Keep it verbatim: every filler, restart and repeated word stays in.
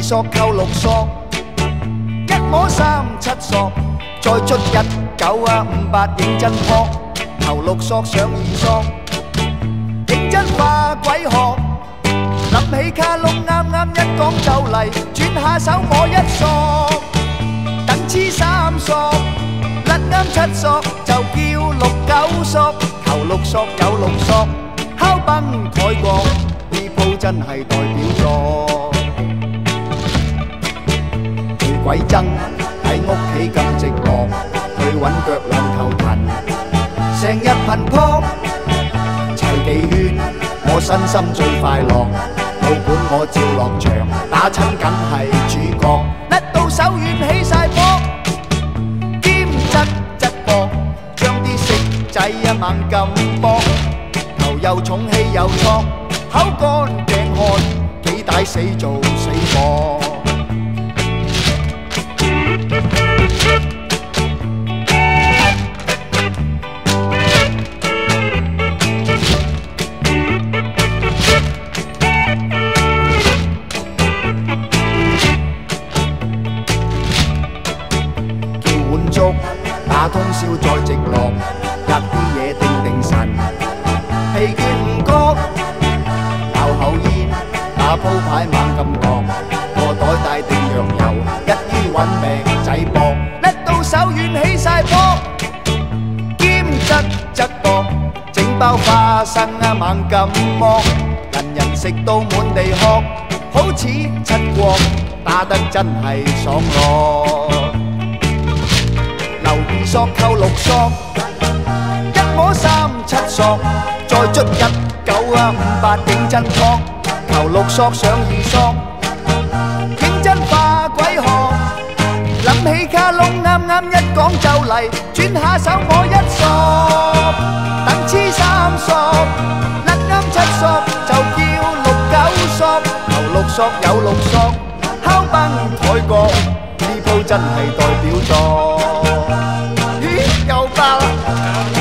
索扣六索，一摸三七索，再捽一九啊五八認真撲，頭六索上二索，認真化鬼學。諗起卡窿啱啱一講就嚟，轉下手摸一索，等黐三索，甩啱七索就叫六九索，頭六索有六索，敲崩蓋角，呢鋪真係代表作。最鬼憎喺屋企咁寂寞，去揾腳兩頭騰，成日頻撲齊幾圈，我身心最快樂。老本我照落場，打親梗係主角，甩到手軟起晒波，兼質質薄，將啲色仔一猛咁搏，頭又重氣又挫，口乾頸渴，幾大死做死貨。打通宵再直落，入啲嘢定定神，疲倦唔覺，咬口煙，打鋪牌猛咁度，個袋帶定洋油，一於揾命仔搏，甩到手軟起晒波，兼質質薄，整包花生啊猛咁剝，人人食到滿地殼，好似七國，打得真係爽咯。二索扣六索，一摸三七索，再捽一九啊五八認真撲，頭六索上二索，認真化鬼學。諗起卡窿啱啱一講就嚟，轉下手摸一索，等黐三索，甩啱七索就叫六九索，頭六索有六索，敲崩台角，呢鋪真係代表作。又爆啦！